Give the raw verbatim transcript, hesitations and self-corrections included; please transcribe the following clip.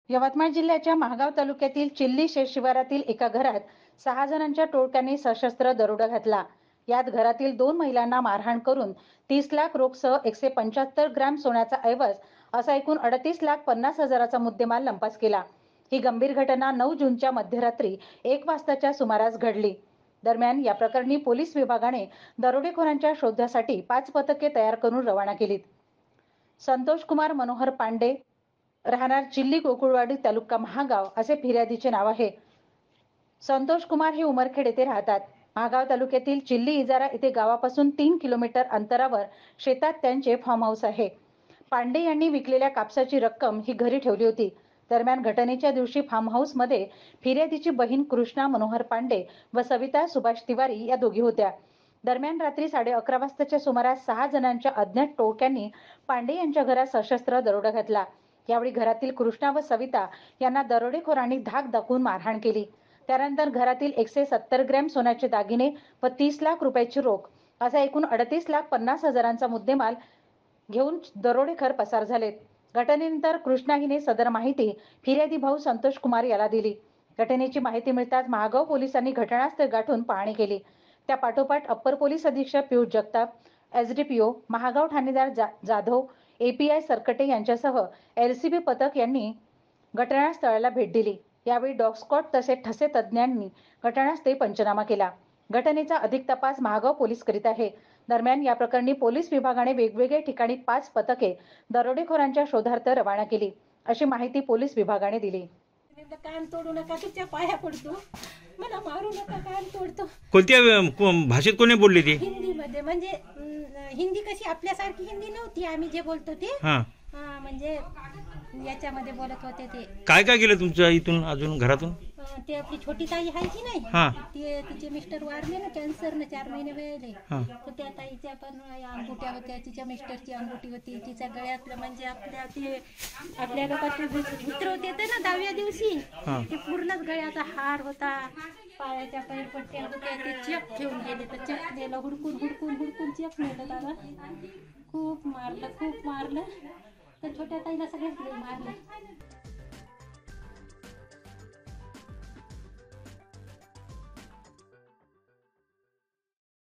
यवतमाळ जिल्ह्याच्या महागाव तालुक्यातील चिल्ली शेत शिवारातील एका घरात सहा जणांच्या टोळक्यांनी सशस्त्र दरोडा घातला. यात घरातील दोन महिलांना मारहाण करून तीस लाख रोखसह एकशे पंच्याहत्तर ग्रॅम सोन्याचा ऐवज असा एकूण अडतीस लाख पन्नास हजाराचा मुद्देमाल लंपास केला. ही गंभीर घटना नऊ जूनच्या मध्यरात्री एक वाजताच्या सुमारास घडली. दरम्यान या प्रकरणी पोलीस विभागाने दरोडेखोरांच्या शोधासाठी पाच पथके तयार करून रवाना केलीत. संतोष कुमार मनोहर पांडे, राहणार चिल्ली गोकुळवाडी तालुका महागाव असे फिर्यादीचे नाव आहे. संतोष कुमार हे उमरखेड येथे राहतात. महागाव तालुक्यातील चिल्ली इजारा येथे गावापासून तीन किलोमीटर अंतरावर शेतात त्यांचे फार्म हाऊस आहे. पांडे यांनी विकलेल्या कापसाची रक्कम ही घरी ठेवली होती. दरम्यान घटनेच्या दिवशी फार्म हाऊस मध्ये फिर्यादीची बहीण कृष्णा मनोहर पांडे व सविता सुभाष तिवारी या दोघी होत्या. दरम्यान रात्री साडे अकरा वाजताच्या सुमारास सहा जणांच्या अज्ञात टोळक्यांनी पांडे यांच्या घरात सशस्त्र दरोडा घातला. यावेळी घरातील कृष्णा व सविता यांना दरोडेखोरांनी धाक दाखवून मारहाण केली. त्यानंतर घरातील एकशे सत्तर ग्रॅम सोन्याचे दागिने व तीस लाख रुपयाची रोख असा एकूण अडतीस लाख पन्नास हजारांचा मुद्देमाल घेऊन दरोडेखोर पसार झालेत. घटनेनंतर कृष्णा हिने सदर माहिती फिर्यादी भाऊ संतोष कुमार याला दिली. घटनेची माहिती मिळताच महागाव पोलिसांनी घटनास्थळ गाठून पाहणी केली. त्या पाठोपाठ अप्पर पोलीस अधीक्षक पियुष जगताप, एसडीपीओ महागाव ठाणेदार जा, जाधव एपीआय सरकटे यांच्यासह एलसीबी पथक यांनी घटनास्थळाला भेट दिली. यावेळी डॉग स्क्वॉड तसेच ठसे तज्ञांनी घटनास्थळी पंचनामा केला. घटनेचा अधिक तपास महागाव पोलीस करीत आहे. दरम्यान या प्रकरणी पोलीस विभागाने वेगवेगळ्या ठिकाणी पाच पथके दरोडेखोरांच्या शोधार्थ रवाना केली, अशी माहिती पोलीस विभागाने दिली. कान तोडू नका, तुझ्या पाया पडतो, मला मारू नका, कान तोडतो. कोणत्या को- भाषेत कोणी बोलली ती? हिंदी मध्ये, म्हणजे अं, हिंदी कशी आपल्यासारखी हिंदी नव्हती, आम्ही जे बोलतो ते हा हा, म्हणजे याच्यामध्ये बोलत होते ते. काय काय केलं तुमच्या इथून अजून घरातून? अं, ते आपली छोटी ताई आहे की नाही, हा ते तिचे मिस्टर वारले ना कॅन्सरनं, चार महिने वेळेले. हा तर त्या ताईच्या पण अंगुठ्या होत्या, तिच्या मिस्टरची अंगुठी होती, तिच्या गळ्यातलं म्हणजे आपल्या ते आपल्या लोकांचे मित्र होते ते ना दहाव्या दिवशी, हा. ते पूर्णच गळ्याचा हार होता, पायाच्या पैरपट्ट्या होत्या, ते चेक ठेवून गेले. तर चेक नेलं, हुडकून हुडकून हुडकून चेक नेलं. दादा खूप मारलं, खूप मारलं. तर छोट्या ताईला सगळ्यात मारलं.